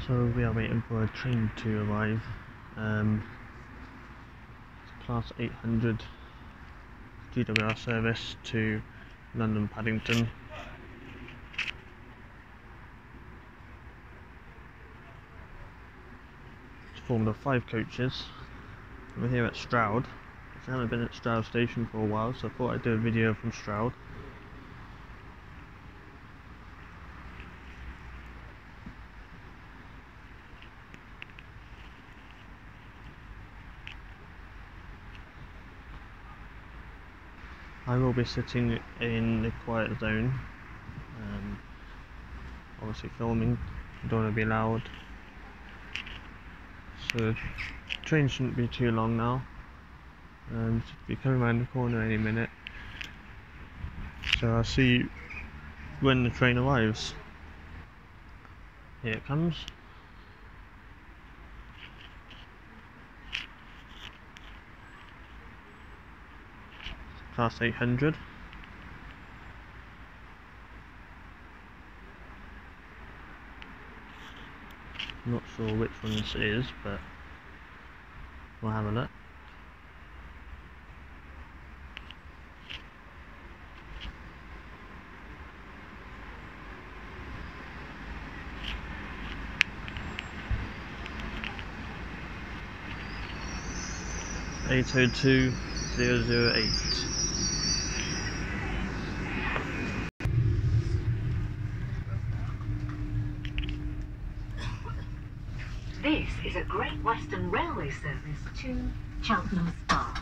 So we are waiting for a train to arrive. Class 800 GWR service to London Paddington. It's formed of 5 coaches. We're here at Stroud. I haven't been at Stroud Station for a while, so I thought I'd do a video from Stroud. I will be sitting in the quiet zone, obviously filming, I don't want to be loud. So the train shouldn't be too long now, should be coming around the corner any minute. So I'll see you when the train arrives. Here it comes. Class 800. I'm not sure which one this is, but we'll have a look. (802.008). This is a Great Western Railway service to Cheltenham Spa.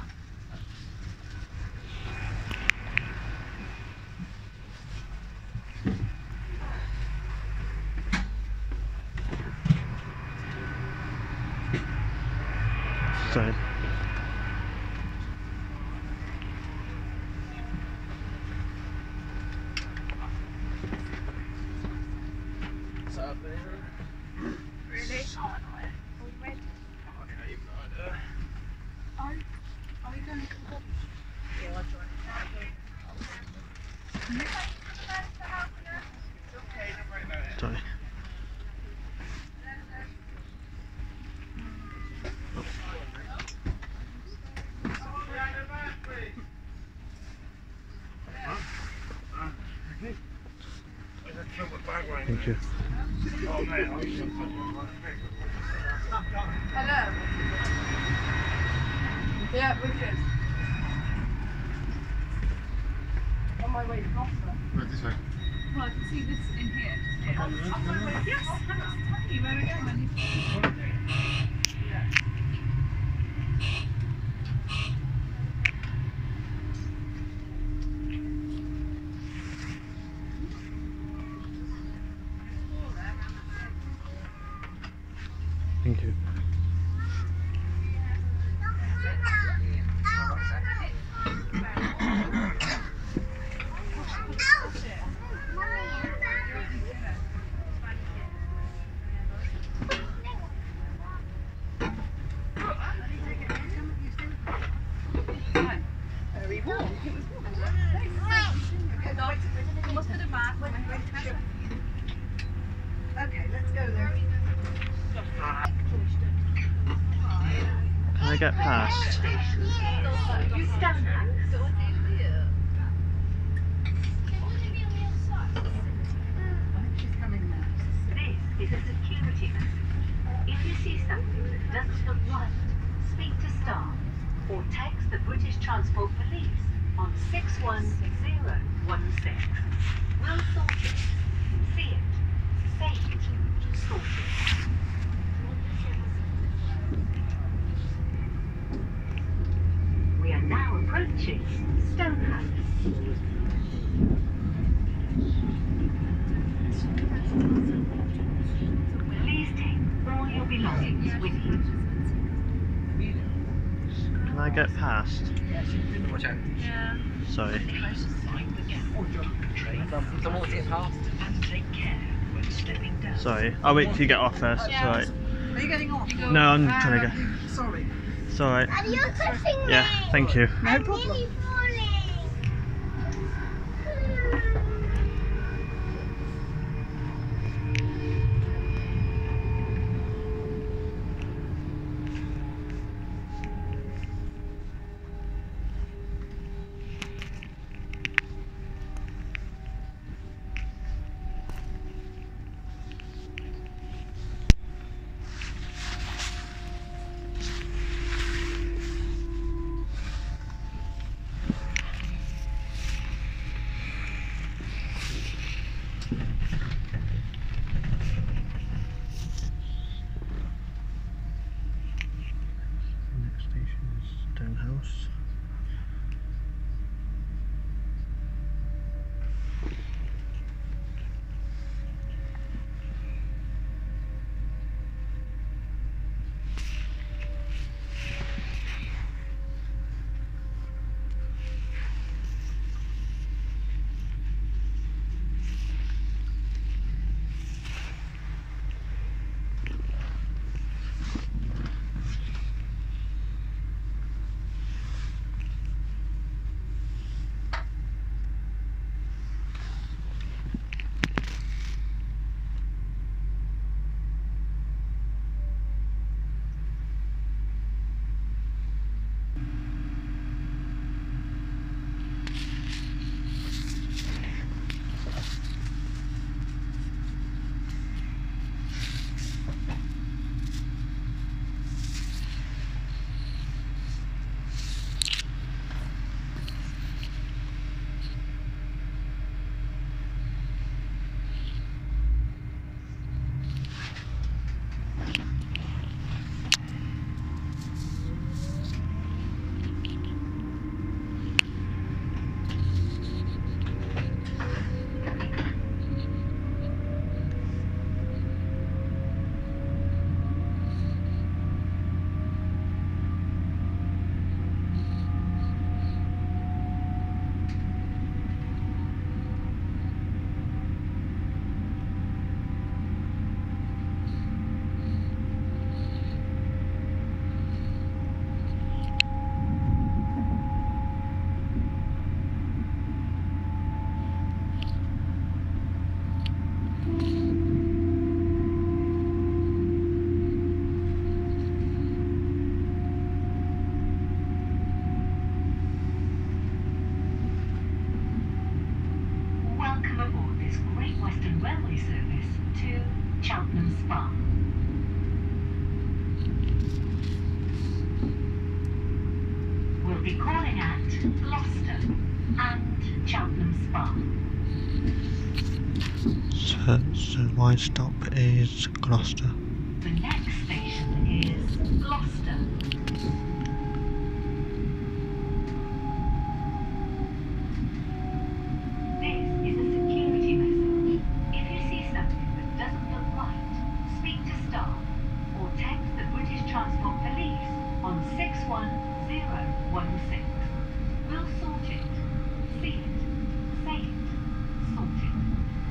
Sorry. Sorry. Thank you. Hello. Yeah, Richard. On my way to Gloucester. Right, this way. Well, I can see this in here. Yes, I was telling you where it is. Thank you. Very warm. It was warm. Must have been bad when okay, let's go there. Can I get past? You stand back. She's coming now. This is a security message. If you see something that doesn't look right, speak to staff or text the British Transport Police on 61016. We'll sort it. See it. Say it. Sort it. We are now approaching Stonehouse. Please take all your belongings with you. Can I get past? Watch out. Yeah. Sorry. Someone wants to get past. And take care when stepping down. Sorry. I'll wait till you get off first. It's alright. Are you getting off? No, I'm trying to go. Sorry. It's alright. Are you touching me? Yeah, thank you. No I'm problem. really falling. Cheltenham Spa. We'll be calling at Gloucester and Cheltenham Spa. So my stop is Gloucester. The next station is Gloucester. This is a security message. If you see something that doesn't look right, speak to staff or text the British Transport Police on 61016. We'll sort it. See it. Say it. Sort it.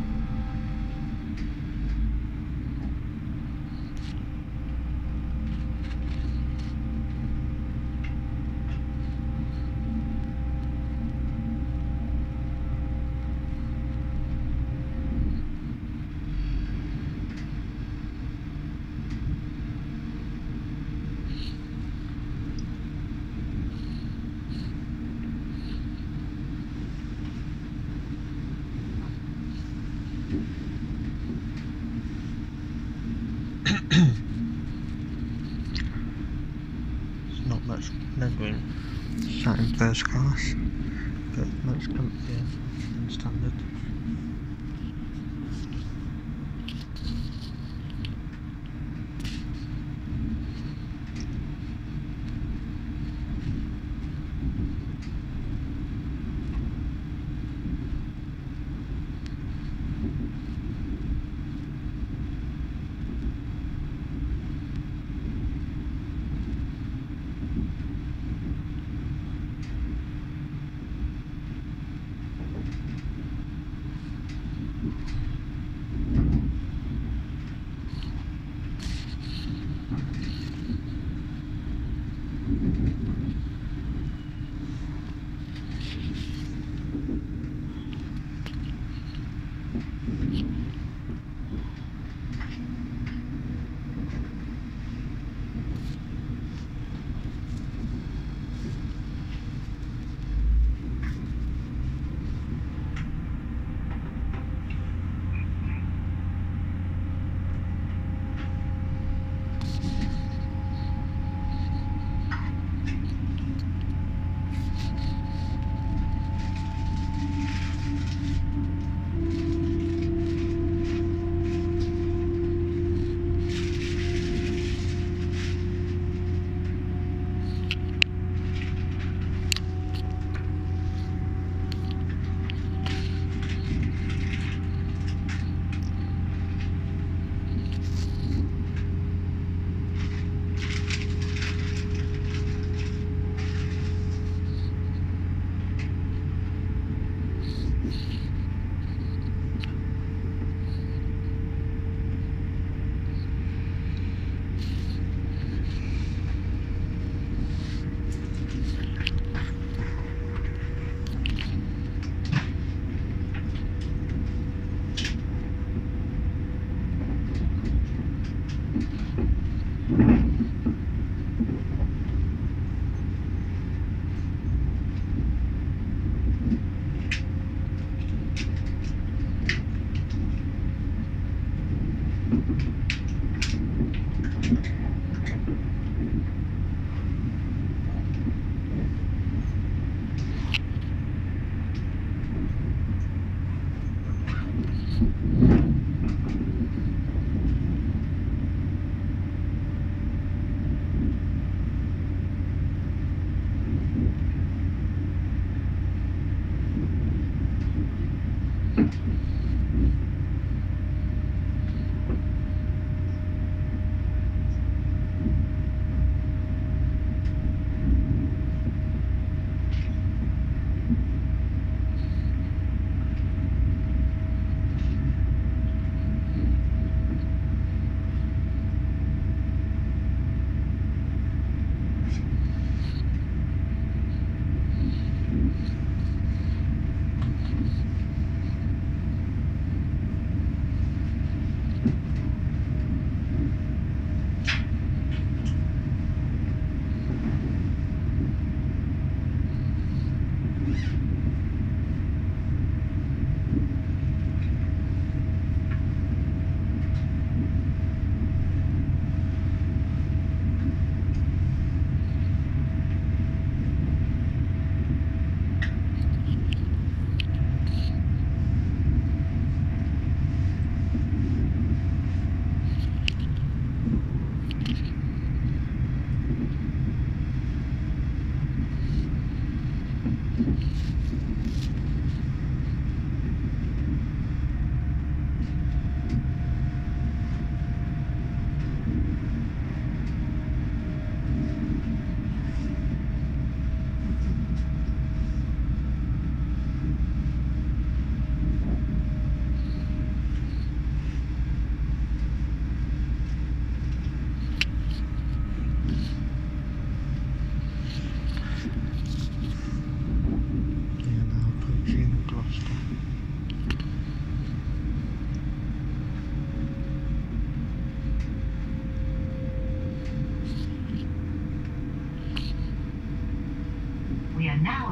There's not much legroom sat in first class, but much comfier than standard.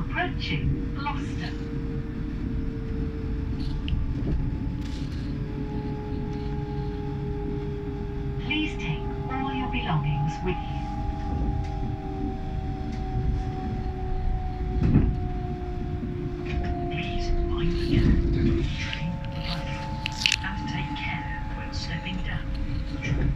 Approaching Gloucester. Please take all your belongings with you. Please mind the gap between the train and the platform, and take care when stepping down the train.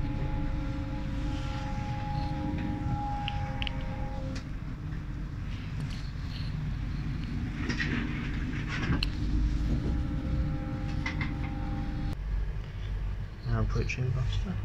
Now approaching Gloucester.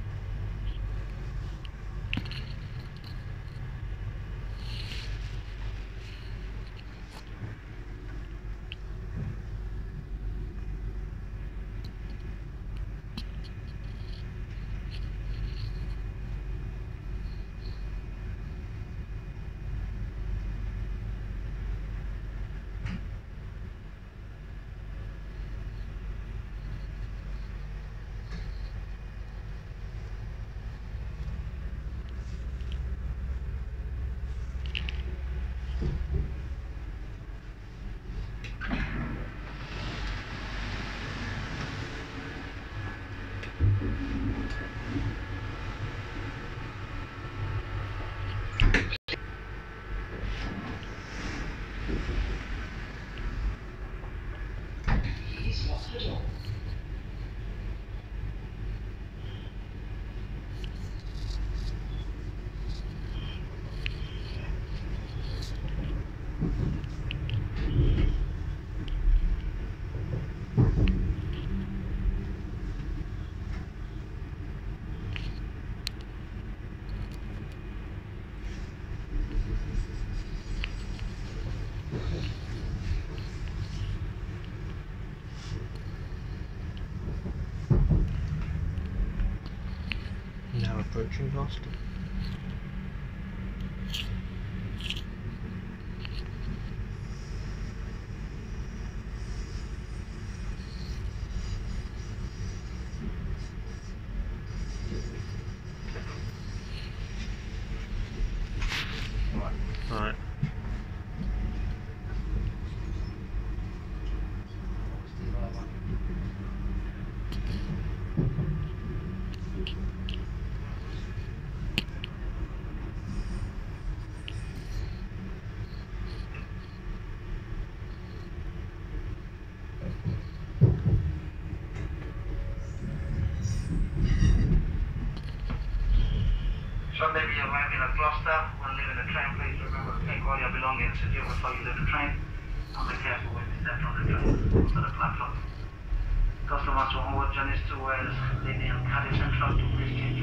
Now approaching Gloucester. Right. So maybe you're arriving at Gloucester. When leaving the train, please remember to take all your belongings with you before you leave the train. And be careful when you step from the train onto the platform. Customers who onward journeys to Wales, Sydney and Cardiff Central to please change